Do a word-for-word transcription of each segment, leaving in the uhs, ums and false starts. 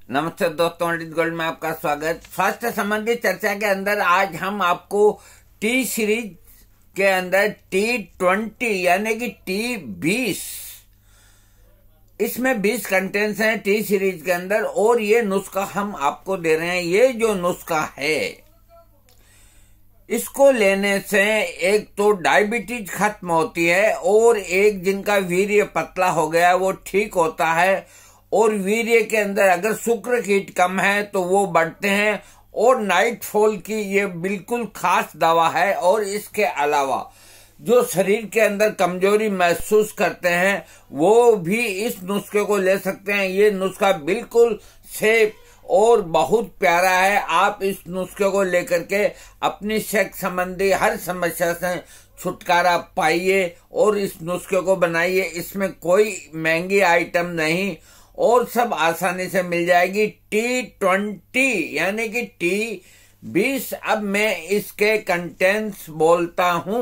नमस्ते दोस्तों, पंडित गोल्ड में आपका स्वागत। स्वास्थ्य संबंधी चर्चा के अंदर आज हम आपको टी सीरीज के अंदर टी ट्वेंटी यानी कि टी बीस, इसमें बीस कंटेंट्स हैं टी सीरीज के अंदर और ये नुस्खा हम आपको दे रहे हैं। ये जो नुस्खा है इसको लेने से एक तो डायबिटीज खत्म होती है और एक जिनका वीर्य पतला हो गया वो ठीक होता है, और वीर्य के अंदर अगर शुक्र कीट कम है तो वो बढ़ते हैं, और नाइट फॉल की ये बिल्कुल खास दवा है। और इसके अलावा जो शरीर के अंदर कमजोरी महसूस करते हैं वो भी इस नुस्खे को ले सकते हैं। ये नुस्खा बिल्कुल सेफ और बहुत प्यारा है। आप इस नुस्खे को लेकर के अपनी सेक्स संबंधी हर समस्या से छुटकारा पाइए और इस नुस्खे को बनाइए। इसमें कोई महंगी आइटम नहीं और सब आसानी से मिल जाएगी। टी ट्वेंटी यानी कि टी बीस। अब मैं इसके कंटेंट्स बोलता हूं।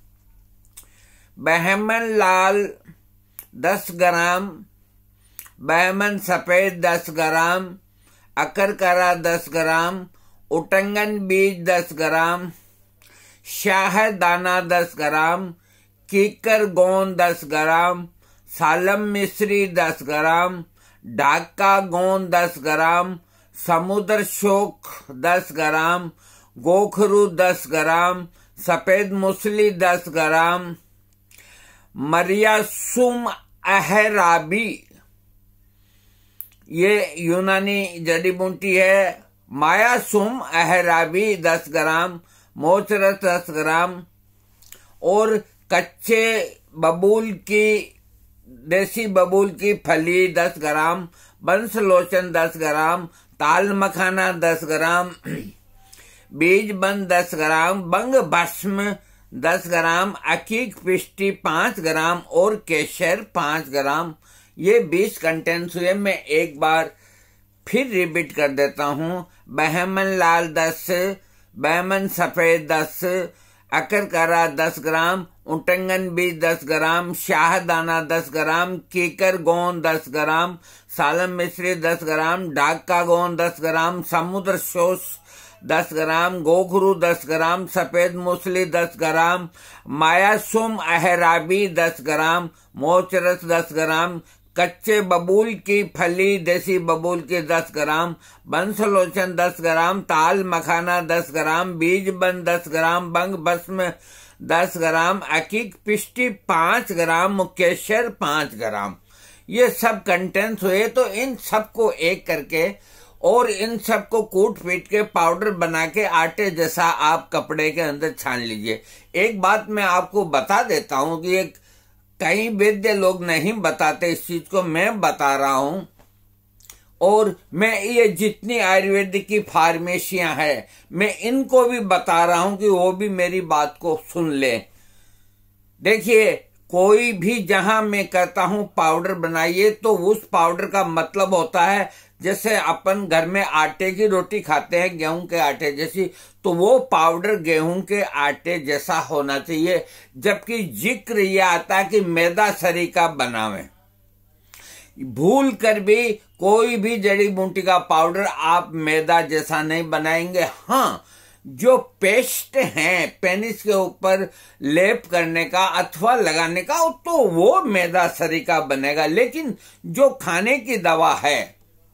बहमन लाल दस ग्राम, बहमन सफेद दस ग्राम, अकरकरा दस ग्राम, उटंगन बीज दस ग्राम, शाहदाना दस ग्राम, कीकर गोंद दस ग्राम, सालम मिश्री दस ग्राम, ढाका गोंद दस ग्राम, समुद्र शोक दस ग्राम, गोखरू दस ग्राम, सफेद मूसली दस ग्राम, मरियासुम अहराबी ये यूनानी जड़ी बूटी है, मायासुम अहराबी दस ग्राम, मोचरस दस ग्राम, और कच्चे बबूल की देसी बबूल की फली दस ग्राम, बंस लोचन दस ग्राम, ताल मखाना दस ग्राम, बीज बंद दस ग्राम, बंग भस्म दस ग्राम, अकीक पिष्टी पांच ग्राम और केशर पांच ग्राम। ये बीस कंटेंट्स हुए। मैं एक बार फिर रिपीट कर देता हूं। बहमन लाल दस, बहमन सफेद दस, अकरकरा दस ग्राम, उटंगन बीज दस ग्राम, शाहदाना दस ग्राम, कीकर गोंद दस ग्राम, सालम मिश्री दस ग्राम, ढाका गोंद दस ग्राम, समुद्र शोष दस ग्राम, गोखरू दस ग्राम, सफेद मूसली दस ग्राम, मायासुम अहराबी दस ग्राम, मोचरस दस ग्राम, कच्चे बबूल की फली देसी बबूल की दस ग्राम, बंसलोचन दस ग्राम, ताल मखाना दस ग्राम, बीज बंद दस ग्राम, बंग भस्म दस ग्राम, अकीक पिष्टी पांच ग्राम, केशर पांच ग्राम। ये सब कंटेंट्स हुए। तो इन सबको एक करके और इन सबको कूट पीट के पाउडर बना के आटे जैसा आप कपड़े के अंदर छान लीजिए। एक बात मैं आपको बता देता हूं कि एक कई वैद्य लोग नहीं बताते इस चीज को, मैं बता रहा हूं। और मैं ये जितनी आयुर्वेदिक की फार्मेसियां हैं मैं इनको भी बता रहा हूं कि वो भी मेरी बात को सुन ले। देखिए, कोई भी जहां मैं कहता हूं पाउडर बनाइए तो उस पाउडर का मतलब होता है जैसे अपन घर में आटे की रोटी खाते हैं गेहूं के आटे जैसी, तो वो पाउडर गेहूं के आटे जैसा होना चाहिए। जबकि जिक्र ये आता है कि मैदा सरी का बनावे। भूल कर भी कोई भी जड़ी बूटी का पाउडर आप मैदा जैसा नहीं बनाएंगे। हाँ, जो पेस्ट है पेनिस के ऊपर लेप करने का अथवा लगाने का तो वो मैदा सरी का बनेगा, लेकिन जो खाने की दवा है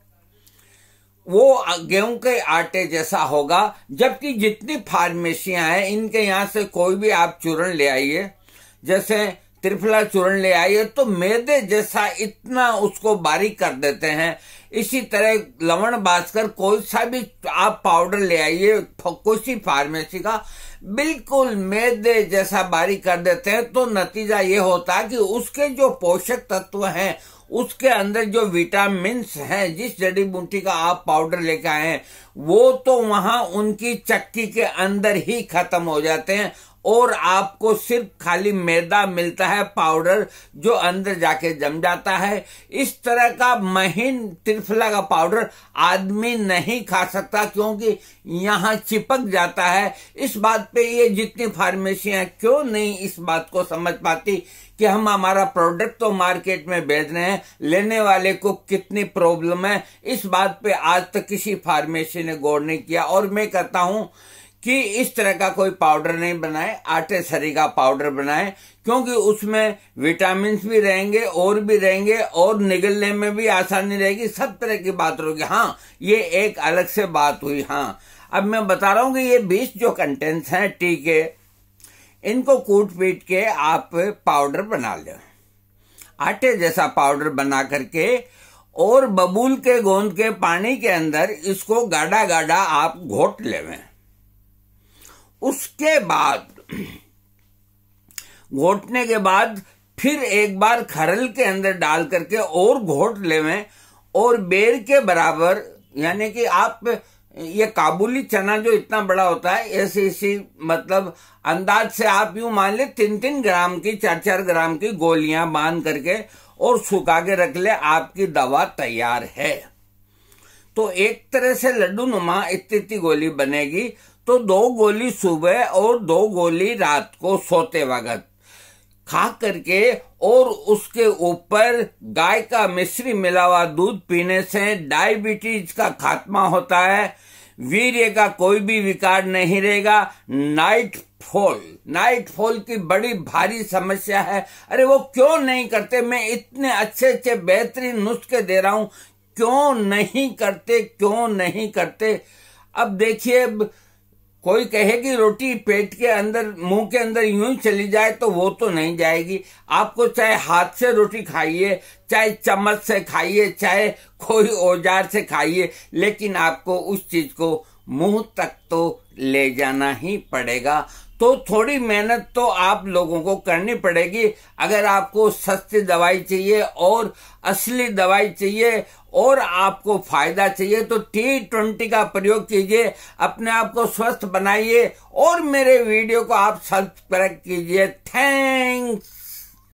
वो गेहूं के आटे जैसा होगा। जबकि जितनी फार्मेसियां हैं इनके यहां से कोई भी आप चूर्ण ले आइए, जैसे त्रिफला चूर्ण ले आइए तो मैदे जैसा इतना उसको बारीक कर देते हैं। इसी तरह लवण भास्कर कोई सा भी आप पाउडर ले आइए कोई फार्मेसी का, बिल्कुल मैदे जैसा बारीक कर देते हैं। तो नतीजा ये होता है कि उसके जो पोषक तत्व हैं उसके अंदर जो विटामिन्स हैं, जिस जड़ी बूटी का आप पाउडर लेकर आए हैं वो तो वहां उनकी चक्की के अंदर ही खत्म हो जाते हैं और आपको सिर्फ खाली मैदा मिलता है पाउडर, जो अंदर जाके जम जाता है। इस तरह का महीन त्रिफला का पाउडर आदमी नहीं खा सकता, क्योंकि यहाँ चिपक जाता है। इस बात पे ये जितनी फार्मेसियां क्यों नहीं इस बात को समझ पाती कि हम हमारा प्रोडक्ट तो मार्केट में बेच रहे हैं, लेने वाले को कितनी प्रॉब्लम है, इस बात पे आज तक किसी फार्मेसी ने गौर नहीं किया। और मैं कहता हूं कि इस तरह का कोई पाउडर नहीं बनाए, आटे सरी का पाउडर बनाए, क्योंकि उसमें विटामिन भी रहेंगे और भी रहेंगे और निगलने में भी आसानी रहेगी, सब तरह की बात होगी। हाँ, ये एक अलग से बात हुई। हाँ, अब मैं बता रहा हूं कि ये बीस जो कंटेंट्स हैं टी के, इनको कूट पीट के आप पाउडर बना लें, आटे जैसा पाउडर बना करके, और बबूल के गोंद के पानी के अंदर इसको गाढ़ा गाढ़ा आप घोट लेवें। उसके बाद घोटने के बाद फिर एक बार खरल के अंदर डाल करके और घोट लेवें, और बेर के बराबर, यानी कि आप ये काबुली चना जो इतना बड़ा होता है, ऐसी इसी मतलब अंदाज से आप यूं मान ले तीन तीन ग्राम की, चार चार ग्राम की गोलियां बांध करके और सुखा के रख ले, आपकी दवा तैयार है। तो एक तरह से लड्डू नुमा इतनी इतनी गोली बनेगी। तो दो गोली सुबह और दो गोली रात को सोते वक्त खा करके, और उसके ऊपर गाय का मिश्री मिला हुआ दूध पीने से डायबिटीज का खात्मा होता है, वीर्य का कोई भी विकार नहीं रहेगा। नाइट फॉल, नाइट फॉल की बड़ी भारी समस्या है। अरे वो क्यों नहीं करते? मैं इतने अच्छे अच्छे बेहतरीन नुस्खे दे रहा हूं, क्यों नहीं करते, क्यों नहीं करते? अब देखिए, कोई कहे कि रोटी पेट के अंदर, मुंह के अंदर यूं ही चली जाए, तो वो तो नहीं जाएगी। आपको चाहे हाथ से रोटी खाइए, चाहे चम्मच से खाइए, चाहे कोई औजार से खाइए, लेकिन आपको उस चीज को मुंह तक तो ले जाना ही पड़ेगा। तो थोड़ी मेहनत तो आप लोगों को करनी पड़ेगी। अगर आपको सस्ती दवाई चाहिए और असली दवाई चाहिए और आपको फायदा चाहिए, तो टी ट्वेंटी का प्रयोग कीजिए, अपने आप को स्वस्थ बनाइए और मेरे वीडियो को आप सब्सक्राइब कीजिए। थैंक्स।